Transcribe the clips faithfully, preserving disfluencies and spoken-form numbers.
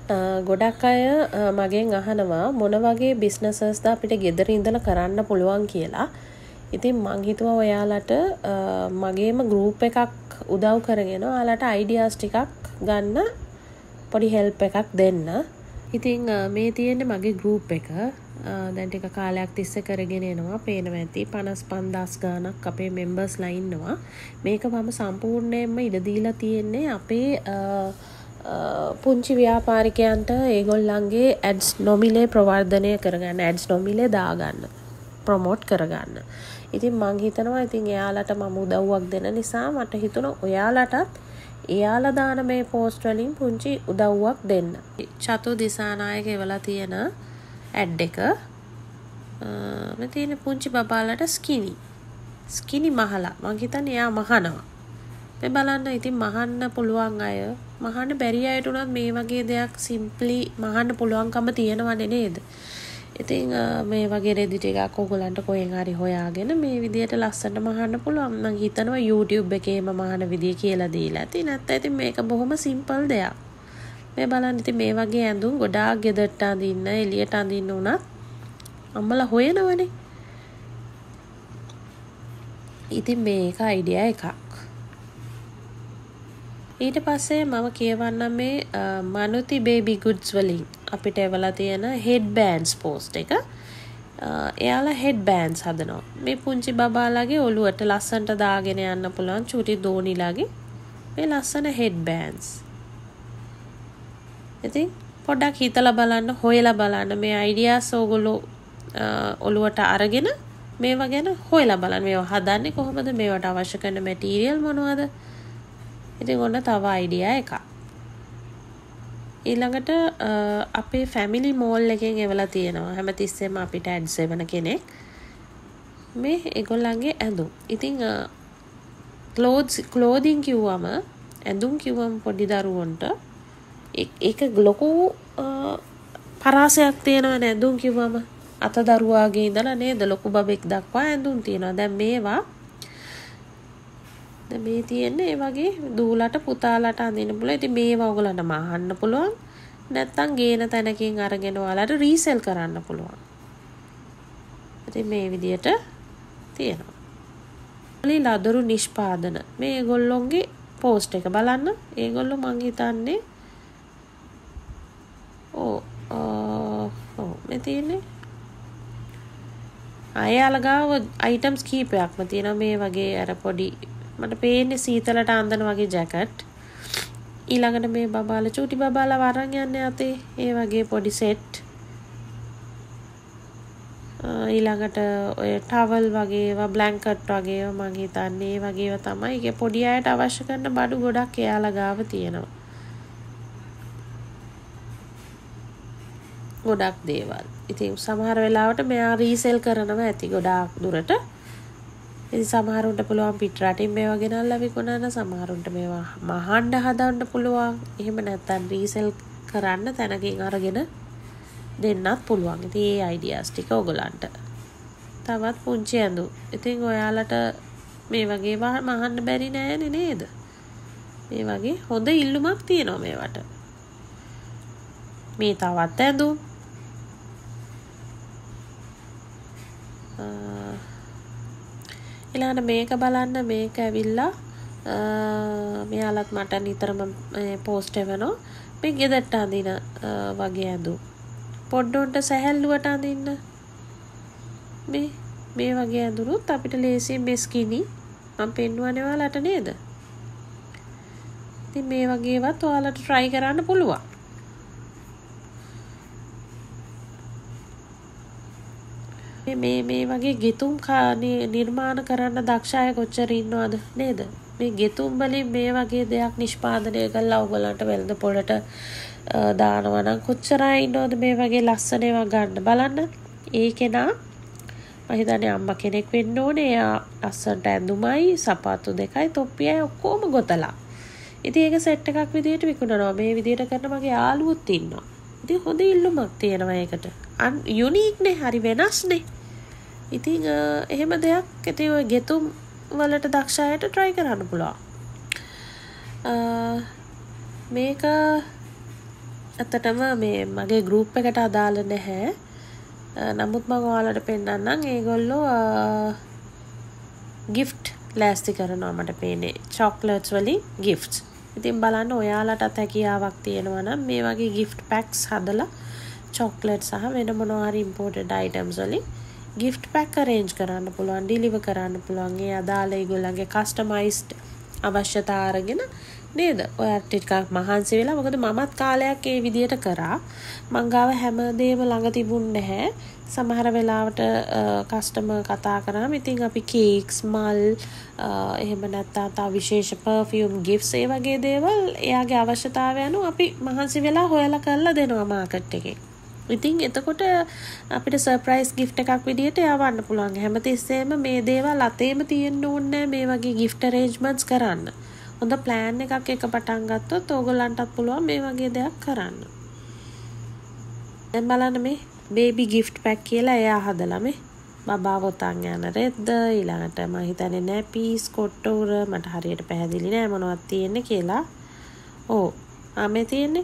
ගොඩක් අය මගෙන් අහනවා මොන වගේ බිස්නසස්ද අපිට ගෙදර ඉඳලා කරන්න පුළුවන් කියලා. ඉතින් මං හිතුවා ඔයාලට මගේම ගෲප් එකක් උදව් කරගෙන ඔයාලට අයිඩියාස් ටිකක් ගන්න පොඩි හෙල්ප් එකක් දෙන්න. ඉතින් මේ තියෙන්නේ මගේ ගෲප් එක. දැන් ටික කාලයක් තිස්සේ කරගෙන එනවා. පේනවා ඇති පනස් පන්දාස් ගාණක් අපේ මෙම්බර්ස්ලා ඉන්නවා. මේක මම සම්පූර්ණයෙන්ම ඉඩ දීලා තියෙන්නේ අපේ පුංචි ව්‍යාපාරිකයන්ට ඒගොල්ලන්ගේ ඇඩ්ස් නොමිලේ ප්‍රවර්ධනය කරගන්න, ඇඩ්ස් නොමිලේ දාගන්න, ප්‍රොමෝට් කරගන්න. ඉතින් මං හිතනවා ඉතින් එයාලට මම උදව්වක් දෙන නිසා මට හිතුණා ඔයාලටත් එයාලා දාන මේ පෝස්ට් වලින් පුංචි උදව්වක් දෙන්න. චතු දිසානායක එවලා තියෙන ඇඩ් එක මේ තියෙන පුංචි බබාලට ස්කිනි ස්කිනි මහලා මං හිතන්නේ එයා මහනවා. මේ බලන්න ඉතින් මහන්න පුළුවන් අය මහන්න බැරි අයට උනත් මේ වගේ දෙයක් සිම්පලි මහන්න පුළුවන්කම තියෙනවනේ නේද? ඉතින් මේ වගේ රෙදි ටිකක් ඔයගලන්ට කොහෙන් හරි හොයාගෙන මේ විදියට ලස්සනට මහන්න පුළුවන්. මම හිතනවා YouTube එකේම මහන විදිය කියලා දීලා ඇති. නැත්නම් ඉතින් මේක බොහොම සිම්පල් දෙයක්. මේ බලන්න ඉතින් මේ වගේ ඇඳුම් ගොඩාක් ගෙදරට අඳින්න, එළියට අඳින්න උනත් අම්මලා හොයනවනේ. ඉතින් මේක අයිඩියා එකක්. ඊට පස්සේ මම කියවන්නම් මේ මනුති බේබි ගුඩ්ස් වලින් අපිට එවලා තියෙන හෙඩ් බෑන්ඩ්ස් පෝස්ට් එක. එයාලා හෙඩ් බෑන්ඩ්ස් හදනවා. මේ පුංචි බබාලාගේ ඔළුවට ලස්සනට දාගෙන යන්න පුළුවන් චූටි දෝනිලාගේ මේ ලස්සන හෙඩ් බෑන්ඩ්ස්. ඉතින් පොඩ්ඩක් හිතලා බලන්න, හොයලා බලන්න මේ අයිඩියාස් ඕගොල්ලෝ ඔළුවට අරගෙන මේවා ගැන හොයලා බලන්න. මේවා හදන්නේ කොහොමද? මේවට අවශ්‍ය කරන මැටීරියල් මොනවද? ඉතින් ඔන්න තව අයිඩියා එකක්. ඊළඟට අපේ ෆැමිලි මෝල් එකෙන් එවලා තියෙනවා. හැමතිස්සෙම අපිට ඇඩ්ස් එවන කෙනෙක්. මේ ඒගොල්ලන්ගේ ඇඳුම්. ඉතින් ක්ලෝත්ස් ක්ලෝදින් කිව්වම ඇඳුම් කිව්වම පොඩි දරුවන්ට ඒක ලොකු පරාසයක් තියෙනවනේ ඇඳුම් කිව්වම. අත දරුවාගේ ඉඳලා නේද ලොකු බබෙක් දක්වා ඇඳුම් තියෙනවා. දැන් මේවා මේ තියෙන්නේ ඒ වගේ දූලට පුතාලට අඳින්න පුළුවන්. ඉතින් මේවා ඔයගලන්ට මහන්න පුළුවන්. නැත්තම් ගේන තැනකින් අරගෙන ඔයාලට රීසෙල් කරන්න පුළුවන්. ඉතින් මේ විදියට තියෙනවා. මේ ලදරු නිෂ්පාදන මේ ඒගොල්ලොන්ගේ පෝස්ට් එක බලන්න. ඒගොල්ලෝ මං හිතන්නේ ඕ ඔව් මේ තියෙන්නේ අයලගාව අයිටම්ස් කීපයක්ම තියෙනවා. මේ වගේ අර පොඩි මට පේන්නේ සීතලට අඳින වගේ ජැකට්. ඊළඟට මේ බබාලා චූටි බබාලා වරන් යන්නේ අතේ ඒ වගේ පොඩි සෙට්. ඊළඟට ඔය ටවල් වගේ ඒවා බ්ලැන්කට් වගේ ඒවා මම හිතන්නේ ඒ වගේ ඒවා තමයි. ඒකේ පොඩි අයට අවශ්‍ය කරන බඩු ගොඩක් එයාලා ගාව තියෙනවා. ගොඩක් දේවල්. ඉතින් සමහර වෙලාවට මෙයා රීසෙල් කරනවා ඇති ගොඩාක් දුරට. ඉතින් සමහරුන්ට පුළුවන් පිට රටින් මේවා ගෙනල්ලා විකුණන්න, සමහරුන්ට මේවා මහන්න හදන්න පුළුවන්. එහෙම නැත්නම් රීසෙල් කරන්න තැනකින් අරගෙන දෙන්නත් පුළුවන්. ඉතින් මේ අයිඩියාස් ටික ඔයගලන්ට. තවත් පුංචි ඇඳුම්. ඉතින් ඔයාලට මේ වගේ මහන්න බැරි නෑනේ නේද? මේ වගේ හොඳ ඉල්ලුමක් තියෙනවා මේවට. මේ තවත් ඇඳුම්. ඊළඟට මේක බලන්න. මේක ඇවිල්ලා මෙයාලත් මට නිතරම පෝස්ට් එවනවා. මේ ගෙදරට අඳින වගේ ඇඳුම්. පොඩ්ඩොන්ට සැහැල්ලුවට අඳින්න. මේ මේ වගේ ඇඳුනුත් අපිට ලේසියෙන් මේ ස්කිනි මම පෙන්වන්නේ ඔයාලට නේද? ඉතින් මේ වගේවත් ඔයාලට try කරන්න පුළුවන්. මේ මේ වගේ ගෙතුම් නිර්මාණ කරන්න දක්ෂ අය කොච්චර ඉන්නවද නේද? මේ ගෙතුම් වලින් මේ වගේ දෙයක් නිෂ්පාදනය කරලා ඔයගලන්ට වෙළඳ පොළට දානවා නම් කොච්චර අය ඉන්නවද මේ වගේ ලස්සන ඒවා ගන්න. බලන්න. ඒ කෙනා මම හිතන්නේ අම්මා කෙනෙක් වෙන්න ඕනේ. එයා ලස්සනට ඇඳුමයි, සපාතු දෙකයි, තොප්පියයි ඔක්කොම ගොතලා. ඉතින් ඒක සෙට් එකක් විදියට විකුණනවා. මේ විදියට කරන මගේ යාළුවොත් ඉන්නවා. ඉතින් හොඳ ඉල්ලුමක් තියෙනවා ඒකට. යුනික් නේ, හරි වෙනස්නේ. ඉතින් එහෙම දෙයක් ඉතින් ඔය ගෙතුම් වලට දක්ෂ අයට try කරන්න පුළුවන්. මේක ඇත්තටම මේ මගේ ගෲප් එකට අදාළ නැහැ. නමුත් මම ඔයාලට පෙන්නන්නම්. ඒගොල්ලෝ gift ලෑස්ති කරනවා මට පේන්නේ. chocolates වලින් gifts. ඉතින් බලන්න ඔයාලටත් හැකියාවක් තියෙනවා නම් මේ වගේ gift packs හදලා chocolate සහ වෙන මොනවා හරි imported items වලින් gift pack arrange කරන්න පුළුවන්, deliver කරන්න පුළුවන්. ඒ අදාළ ඒගොල්ලන්ගේ customized අවශ්‍යතා අරගෙන නේද? ඔයාට ටිකක් මහන්සි වෙලා මොකද මමත් කාලයක් ඒ විදියට කරා. මං ගාව හැමදේම ළඟ තිබුණ නැහැ. සමහර වෙලාවට කස්ටමර් කතා කරාම ඉතින් අපි කේක්ස්, මල්, එහෙම නැත්නම් තා විශේෂ perfume gifts ඒ වගේ දේවල් එයාගේ අවශ්‍යතාවය අනුව අපි මහන්සි වෙලා හොයලා කරලා දෙනවා මාකට් එකේ. ඉතින් එතකොට අපිට සර්ප්‍රයිස් gift එකක් විදියට යවන්න පුළුවන්. හැමතිස්සෙම මේ දේවල් අතේම තියෙන්න ඕනේ මේ වගේ gift arrangements කරන්න. හොඳ plan එකක් එක පටන් ගත්තොත් ඕගොල්ලන්ටත් පුළුවන් මේ වගේ දෙයක් කරන්න. දැන් බලන්න මේ baby gift pack කියලා එයා හදලා මේ බබා වොතන් යන රෙද්ද ඊළඟට මම හිතන්නේ නැපීස් කොට්ටෝර මට හරියට පැහැදිලි නෑ මොනවද තියෙන්නේ කියලා. ඕ ආ මේ තියෙන්නේ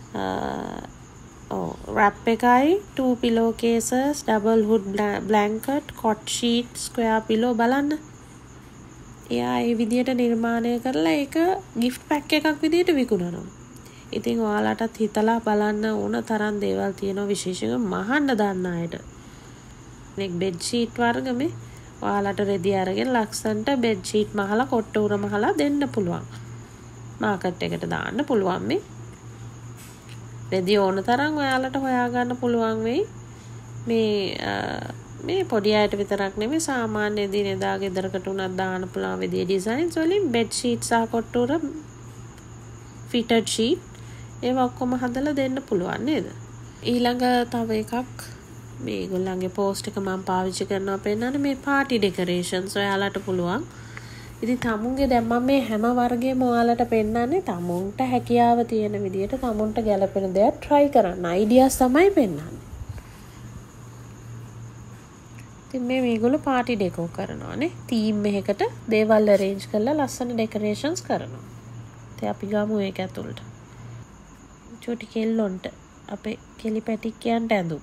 Oh, wrap එකයි two pillow cases, double hood blanket, cot sheet, square pillow බලන්න. එයා ඒ විදියට නිර්මාණය කරලා ඒක gift pack එකක් විදියට විකුණනවා. ඉතින් ඔයාලටත් හිතලා බලන්න ඕන තරම් දේවල් තියෙනවා විශේෂයෙන්ම මහන්න දන්න අයට. මේ bed sheet වර්ග මේ ඔයාලට රෙදි අරගෙන ලක්ෂන්ට bed sheet මහලා කොට්ට උර මහලා දෙන්න පුළුවන්. මාකට් එකට දාන්න පුළුවන් මේ. රෙදි ඕන තරම් ඔයාලට හොයාගන්න පුළුවන් වෙයි. මේ මේ පොඩි අයට විතරක් නෙමෙයි සාමාන්‍ය දිනෙදා ගෙදරකට උනත් දාන්න පුළුවන් විදිහේ ඩිසයින්ස් වලින් බෙඩ් ෂීට් සහ කොට්ටුර ෆිටඩ් ෂීට් ඒවා ඔක්කොම හදලා දෙන්න පුළුවන් නේද? ඊළඟ තව එකක් මේගොල්ලන්ගේ පෝස්ට් එක මම පාවිච්චි කරනවා පෙන්නන්න මේ පාටි ඩෙකරේෂන්ස් ඔයාලට පුළුවන්. ඉතින් තමුන්ගේ දැන් මම මේ හැම වර්ගයේම ඔයාලට පෙන්නන්නේ තමුන්ට හැකියාව තියෙන විදිහට තමුන්ට ගැලපෙන දේක් try කරන්න. අයිඩියාස් තමයි පෙන්නන්නේ. ඉතින් මේ මේගොල්ලෝ පාටි ඩෙකෝ කරනවානේ. තීම් එකකට දේවල් arrange කරලා ලස්සන ඩෙකරේෂන්ස් කරනවා. ඉතින් අපි ගමු ඒක ඇතුළට. චූටි කෙල්ලොන්ට අපේ කෙලි පැටික්කයන්ට ඇඳුම්.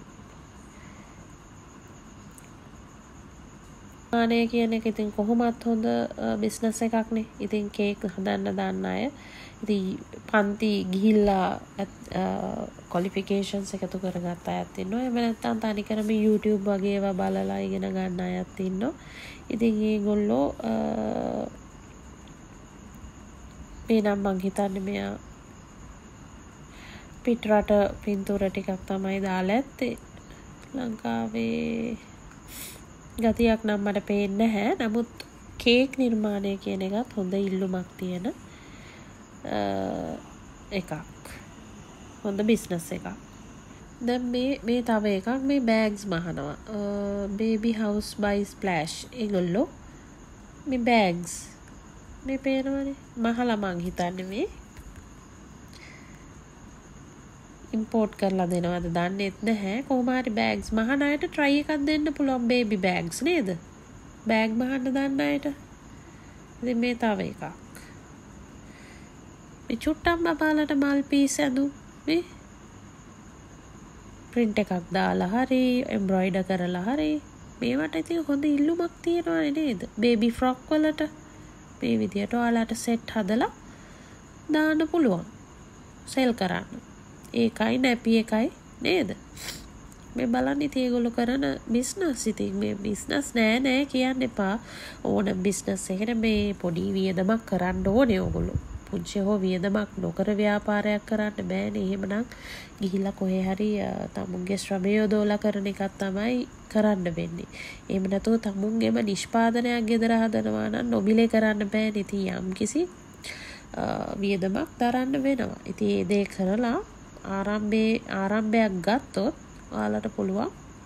ආනේ කියන එක ඉතින් කොහොමත් හොඳ බිස්නස් එකක්නේ. ඉතින් කේක් හදන්න දන්න අය ඉතින් පන්ති ගිහිල්ලා ක්වොලිෆිකේෂන්ස් එකතු කරගත්ත අයත් ඉන්නවා. එහෙම නැත්නම් තනිකරම YouTube වගේ ඒවා බලලා ඉගෙන ගන්න අයත් ඉන්නවා. ඉතින් ඒගොල්ලෝ මේ නම් මං හිතන්නේ මෙයා පිටරට පින්තූර ටිකක් තමයි දාලා ඇත්තේ. ලංකාවේ ගතියක් නම් මට පේන්නේ නැහැ. නමුත් කේක් නිර්මාණය කියන එකත් හොඳ ඉල්ලුමක් තියෙන එකක්. හොඳ බිස්නස් එකක්. දැන් මේ මේ තව එකක් මේ බෑග්ස් මහනවා. Baby house by splash. ඒගොල්ලෝ මේ බෑග්ස් මේ පේනවනේ. මහලා මං හිතන්නේ මේ ඉම්පෝට් කරලා දෙනවද දන්නේත් නැහැ. කොහොම හරි බෑග්ස් මහන අයට try එකක් දෙන්න පුළුවන් බේබි බෑග්ස් නේද? බෑග් මහන්න දන්න අයට. ඉතින් මේ තව එකක්. මේ චුට්ටම් බබාලට මල් පීස් ඇඳු මේ print එකක් දාලා හරි embroider කරලා හරි මේවට ඉතින් හොඳ ඉල්ලුමක් තියෙනවනේ නේද? බේබි ෆ්‍රොක් වලට මේ විදියට ඔයාලට සෙට් හදලා දාන්න පුළුවන්. සෙල් කරන්න. ඒකයි නැපි එකයි නේද? මේ බලන්න ඉතින් ඒගොල්ලෝ කරන බිස්නස්. ඉතින් මේ බිස්නස් නෑ නෑ කියන්න එපා. ඕන බිස්නස් එකකට මේ පොඩි වියදමක් කරන්න ඕනේ ඕගොල්ලෝ. පුංචි හෝ වියදමක් නොකර ව්‍යාපාරයක් කරන්න බෑනේ. එහෙමනම් ගිහිල්ලා කොහේ හරි තමුන්ගේ ශ්‍රමය යොදවලා කරන එකක් තමයි කරන්න වෙන්නේ. එහෙම නැතුව තමුන්ගේම නිෂ්පාදනයක් ගෙදර හදනවා නම් නොමිලේ කරන්න බෑනේ. ඉතින් යම්කිසි වියදමක් දරන්න වෙනවා. ඉතින් ඒ දේ කරලා ආරම්භයේ ආරම්භයක් ගත්තොත් ඔයාලට පුළුවන්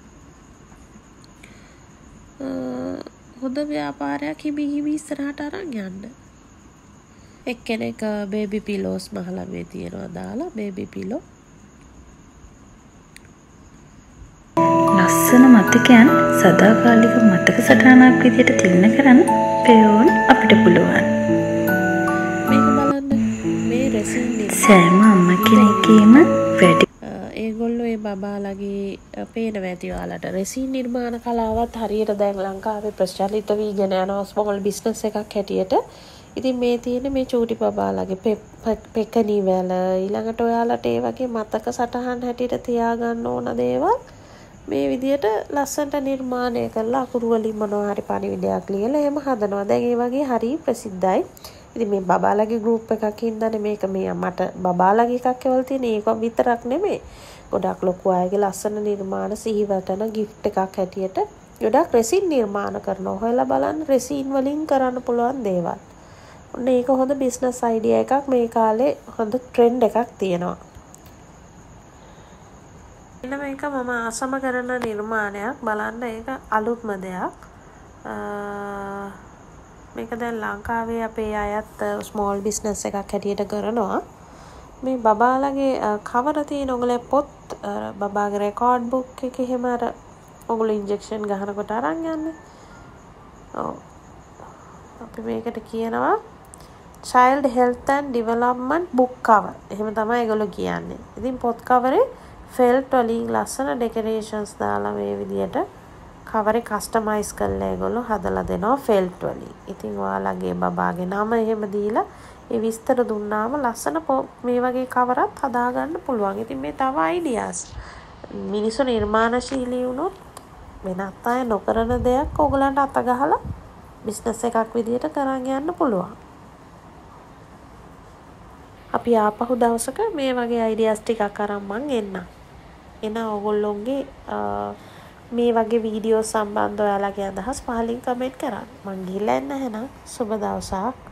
හොඳ ව්‍යාපාරයක් හිමි හිමි ඉස්සරහට අරන් යන්න. එක්කෙනෙක් බේබි පිලෝස් මහලා මේ තියනවා දාලා බේබි පිලෝ. ලස්සන මතකයන් සදාකාලික මතක සටහනක් විදිහට තියන්න කරන්න පෙරෝන් අපිට පුළුවන්. මේක බලන්න මේ රෙසින් සෑම අම්ම කෙනෙක්ගේම වැඩි ඒගොල්ලෝ ඒ බබාලගේ පේන ඇති ඔයාලට රෙසින් නිර්මාණ කලාවත් හරියට දැන් ලංකාවේ ප්‍රචලිත වීගෙන යනවා ස්මෝල් බිස්නස් එකක් හැටියට. ඉතින් මේ තියෙන මේ චූටි බබාලගේ පෙකණි වැල ඊළඟට ඔයාලට ඒ වගේ මතක සටහන් හැටියට තියාගන්න ඕන දේවල් මේ විදියට ලස්සනට නිර්මාණය කරලා අකුරු වලින් මොනවා හරි පණිවිඩයක් ලියලා එහෙම හදනවා. දැන් ඒ වගේ හරි ප්‍රසිද්ධයි. ඉතින් මේ බබාලගේ ගෲප් එකක් ඉඳන් මේක මේ මට බබාලගේ එකක් එවල තියෙන ඒක විතරක් නෙමෙයි. ගොඩක් ලොකු අයගේ ලස්සන නිර්මාණ සිහිවටන gift එකක් හැටියට ගොඩක් රෙසින් නිර්මාණ කරනවා. හොයලා බලන්න රෙසින් වලින් කරන්න පුළුවන් දේවල්. ඔන්න ඒක හොඳ බිස්නස් අයිඩියා එකක් මේ කාලේ හොඳ ට්‍රෙන්ඩ් එකක් තියෙනවා. එන්න මේක මම අසම කරන නිර්මාණයක් බලන්න ඒක අලුත්ම දෙයක්. මේක දැන් ලංකාවේ අපේ අයත් ස්මෝල් බිස්නස් එකක් හැටියට කරනවා. මේ බබාලගේ කවර තියෙන ඔයගොල්ලෝ පොත් බබාගේ රෙකෝඩ් බුක් එකේ එහෙම අර ඔයගොල්ලෝ ඉන්ජෙක්ෂන් ගහනකොට අරන් යන්නේ. ඔව්. අපි මේකට කියනවා child health and development book cover. එහෙම තමයි ඒගොල්ලෝ කියන්නේ. ඉතින් පොත් කවරේ felt වලින් ලස්සන decorations දාලා මේ විදියට කවරේ කස්ටමයිස් කරලා ඒගොල්ලෝ හදලා දෙනවා ෆෙල්ට් වලින්. ඉතින් ඔයාලගේ බබාගේ නම එහෙම දීලා ඒ විස්තර දුන්නාම ලස්සන මේ වගේ කවරක් හදාගන්න පුළුවන්. ඉතින් මේ තව අයිඩියාස්. මිනිස්සු නිර්මාණශීලී වුණොත් වෙනත් අය නොකරන දෙයක් ඕගලන්ට අත ගහලා බිස්නස් එකක් විදියට කරන් යන්න පුළුවන්. අපි ආපහු දවසක මේ වගේ අයිඩියාස් ටිකක් අරන් මං එන්නම්. එන ඕගොල්ලෝගේ මේ වගේ වීඩියෝ සම්බන්ධව ඔයාලගේ අදහස් පහලින් කමෙන්ට් කරන්න. මං ගිහලා එන්න එහෙනම් සුබ දවසක්.